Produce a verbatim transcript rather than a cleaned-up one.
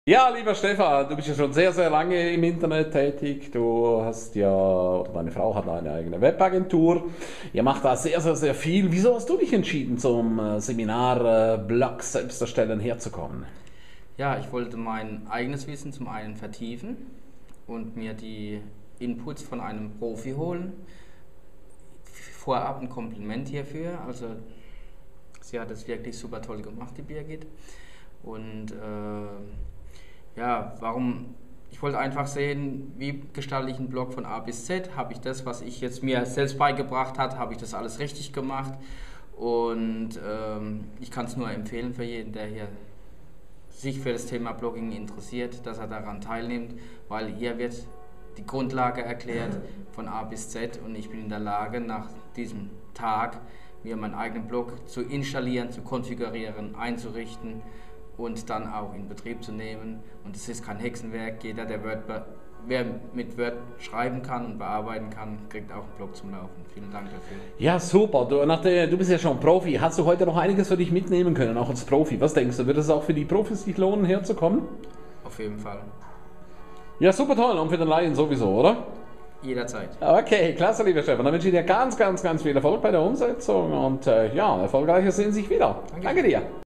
Ja, lieber Stefan, du bist ja schon sehr, sehr lange im Internet tätig. Du hast ja, oder deine Frau hat eine eigene Webagentur. Ihr macht da sehr, sehr, sehr viel. Wieso hast du dich entschieden, zum äh, Seminar äh, Blog selbst erstellen herzukommen? Ja, ich wollte mein eigenes Wissen zum einen vertiefen und mir die Inputs von einem Profi holen. Vorab ein Kompliment hierfür. Also sie hat es wirklich super toll gemacht, die Birgit. Und äh, ja, warum? Ich wollte einfach sehen, wie gestalte ich einen Blog von A bis Z. Habe ich das, was ich jetzt mir selbst beigebracht habe, habe ich das alles richtig gemacht? Und ähm, ich kann es nur empfehlen für jeden, der hier sich für das Thema Blogging interessiert, dass er daran teilnimmt, weil hier wird die Grundlage erklärt von A bis Z und ich bin in der Lage, nach diesem Tag mir meinen eigenen Blog zu installieren, zu konfigurieren, einzurichten und dann auch in Betrieb zu nehmen. Und es ist kein Hexenwerk. Jeder, der Word, wer mit Word schreiben kann und bearbeiten kann, kriegt auch einen Blog zum Laufen. Vielen Dank dafür. Ja, super. Du, nach der, du bist ja schon Profi. Hast du heute noch einiges für dich mitnehmen können, auch als Profi? Was denkst du, wird es auch für die Profis sich lohnen, herzukommen? Auf jeden Fall. Ja, super toll. Und für den Laien sowieso, oder? Jederzeit. Okay, klasse, lieber Stefan. Dann wünsche ich dir ganz, ganz, ganz viel Erfolg bei der Umsetzung und äh, ja, erfolgreiches sehen sich wieder. Danke. Danke dir.